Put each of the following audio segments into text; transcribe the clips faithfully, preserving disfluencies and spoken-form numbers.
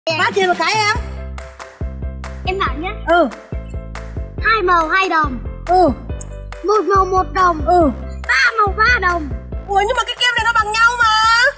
Ba tiền một cái em. Em bảo nhá. Ừ. Hai màu hai đồng. Ừ. Một màu một đồng. Ừ. Ba màu ba đồng. Ủa nhưng mà cái kem này nó bằng nhau mà.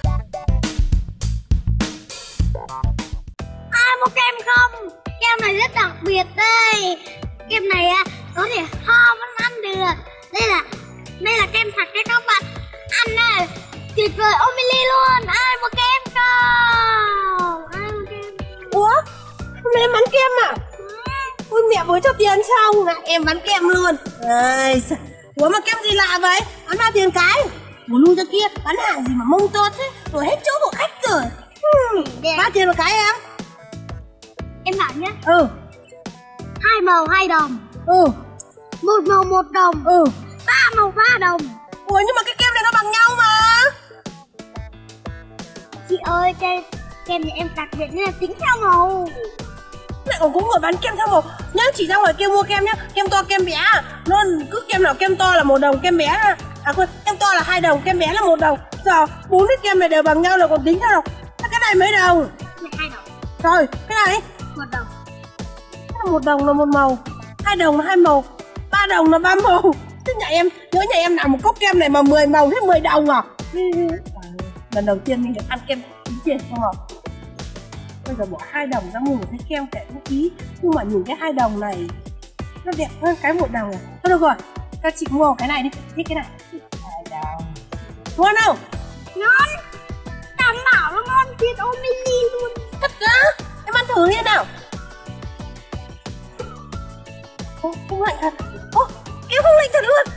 Ai mua kem không? Kem này rất đặc biệt đây. Kem này á có thể ho vẫn ăn được. Đây là đây là kem thật đấy các bạn. Ăn này tuyệt vời Omili luôn. Ai mua kem không? Ai mua kem không? Ủa? Hôm nay em bán kem à? Ui mẹ mới cho tiền xong à, em bán kem luôn. Ây, ủa mà kem gì lạ vậy? Bán bao tiền cái? Ủa lui ra kia, bán hàng gì mà mông tốt thế? Rồi hết chỗ của khách rồi. Hmm, bao tiền một cái em? Em bảo nhá. Ừ. Hai màu hai đồng. Ừ. Một màu một đồng. Ừ. Ba màu ba đồng. Ủa nhưng mà cái kem này nó bằng nhau mà. Chị ơi, kem kem nhà em đặc biệt nên là tính theo màu. Lại còn có người bán kem theo màu nhá, chỉ ra ngoài kia mua kem nhá, kem to kem bé nó cứ kem nào kem to là một đồng, kem bé là à quên, kem to là hai đồng, kem bé là một đồng. Giờ bốn cái kem này đều bằng nhau là còn tính theo đồng. Cái này mấy đồng? Này hai đồng. Rồi cái này Một đồng. một đồng là một màu, hai đồng là hai màu, ba đồng là ba màu. Thế nhà em nhớ nhà em làm một cốc kem này mà mười màu hết mười đồng à? Ừ. Lần đầu tiên mình được ăn kem tính tiền không à? Bây giờ bỏ hai đồng ra mua một cái kem kẻ cũng phí. Nhưng mà nhìn cái hai đồng này nó đẹp hơn cái một đồng này. Thôi được rồi, các chị mua cái này đi. Thích cái này. Hai đồng. Ngon không? Ngon. Đảm bảo nó ngon tuyệt Omili luôn. Thật á? Em ăn thử như thế nào? Ô, không lạnh thật. Ô, em không lạnh thật luôn.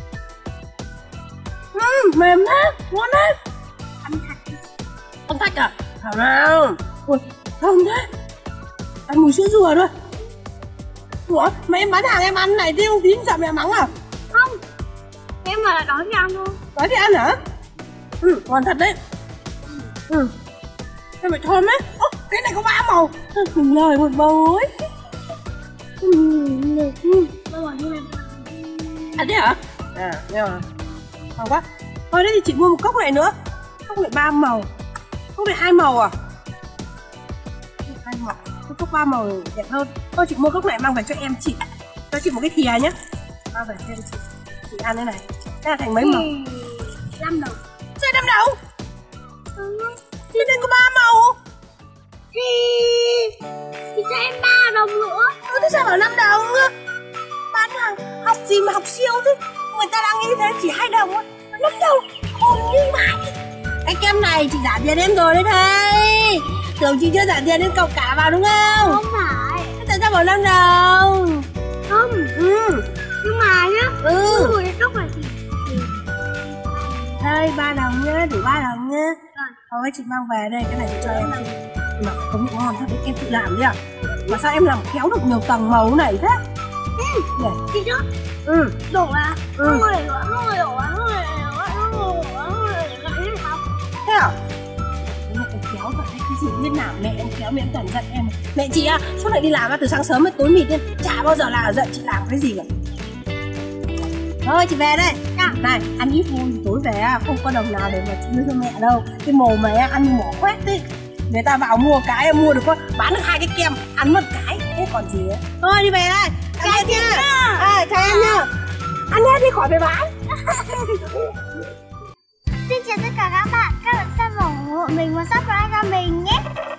Uhm, mềm thế, ngon đấy. Ăn thật. Ăn thật à? Thảo nào. Ui, không thế. Ăn mùi sữa dừa thôi. Ủa, mà em bán hàng em ăn này chứ không tím sợ mẹ mắng à? Không. Em mà là đói thì ăn thôi. Đói thì ăn hả? Ừ, ngon thật đấy. Ừ. Em phải thơm ấy. Ô, cái này có ba màu. Mình lời một màu ấy. Ừ, ừ. Đâu rồi, như này. À thế hả? À, nghe rồi. Ngon quá. Thôi đấy thì chị mua một cốc này nữa. Cốc này ba màu. Cốc này hai màu à? Hai màu. Cái cốc ba màu đẹp hơn. Thôi chị mua cốc này mang về cho em chị. Cho chị một cái thìa nhé. Mang về cho em chị. Chị ăn cái này. Thế là thành mấy màu? Năm đồng. Sao năm đồng? Ừ. Thì nên có ba màu. Thì thì cho em ba đồng nữa. Ừ, thế sao bảo năm đồng? Bán hàng học gì mà học siêu thế? Người ta đang nghĩ thế chỉ hai đồng thôi. Năm đồng. Khôn như mãi. Cái kem này chị giảm tiền em rồi đấy thầy. Tưởng chị chưa giảm tiền nên cọc cả vào đúng không? Không phải. Thế tại sao bảo năm đồng? Không. Ừ. Nhưng mà nhá. Ừ. Rồi cái cốc này thì đây ba đồng nhá, đủ ba đồng nhá. Thôi chị mang về đây, cái này chị cho em. Mà có bị ngon thật đấy, em tự làm đi à? Mà sao em làm khéo được nhiều tầng màu này thế? Ừ. Để. Chị chứ? Ừ. Đổ à? Ừ. Không người đổ, không người đổ, không người đổ, không người đổ, không người đổ, không người đổ. Thế à? Mẹ em khéo thật đấy, cái gì biết nào mẹ em khéo, mẹ em toàn giận em. Mẹ chị à, suốt ngày đi làm từ sáng sớm đến tối mịt lên, chả bao giờ là giận chị làm cái gì cả. Thôi chị về đây. À. Này, ăn ít thôi, tối về không có đồng nào để mà chị đưa cho mẹ đâu. Cái mồm mày ăn mỏ quét đi. Người ta vào mua cái em mua được có bán được hai cái kem, ăn một cái, thế còn gì ấy. Thôi đi về đây. Chào em nha. À, chào em nha. Ăn hết đi khỏi về bán. Xin chào tất cả các bạn, các bạn xem ủng hộ mình và subscribe cho mình nhé.